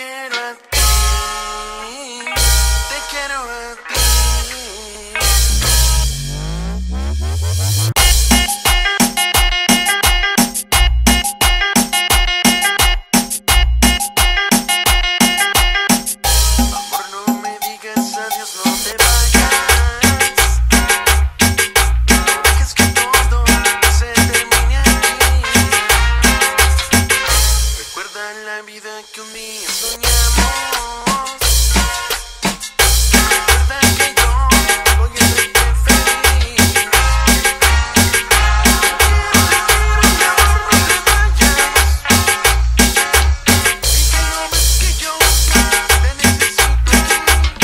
quiero a ti, te quiero a ti. Amor, no me digas adiós, no te vayas. No dejes que todo se termine aquí. Recuerda la vida que un día soñamos. Recuerda que yo voy a hacerte feliz. Mi amor, no te vayas. Y que no ves que yo te necesito aquí.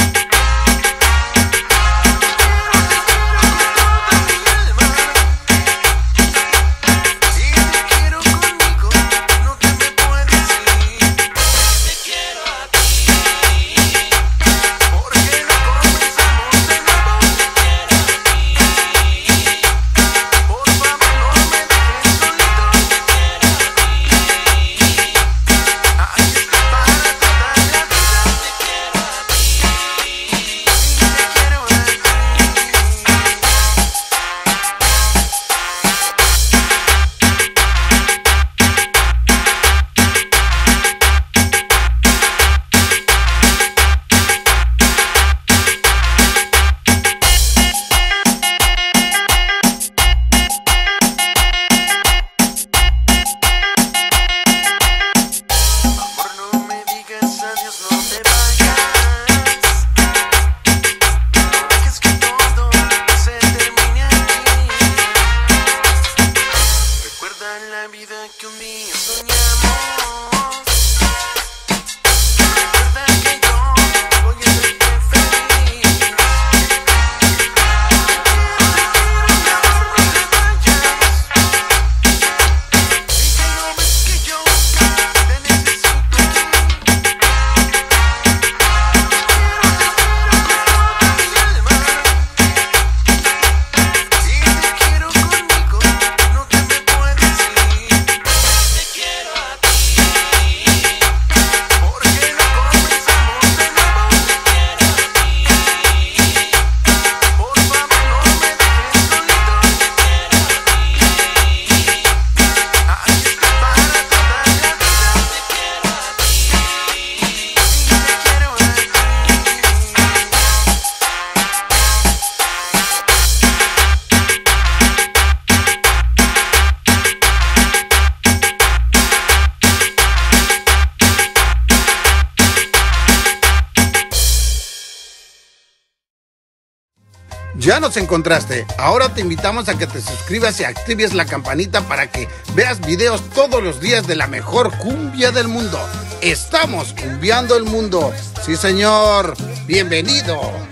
Te quiero con toda mi alma. Y te quiero conmigo, no te me puedes ir. Te quiero a ti, porque no comenzamos de nuevo. Por favor, no me dejes solito. Aquí estoy para toda la vida. Y te quiero a ti. Amor, no me digas adiós, no te vayas. No dejes que todo se termine aquí. Recuerda la vida que un día soñamos. Recuerda que yo voy a hacerte feliz. Te quiero, mi amor, no te vayas. Y que no ves que yo te necesito aquí. Te quiero con toda mi alma. Y te quiero conmigo, no te me puedes ir. Te quiero a ti, porque no comenzamos de nuevo. Por favor, no me dejes solito. Aquí estoy para toda la vida. Y te quiero a ti. Ya nos encontraste. Ahora te invitamos a que te suscribas y actives la campanita para que veas videos todos los días de la mejor cumbia del mundo. Estamos cumbiando el mundo. Sí, señor. Bienvenido.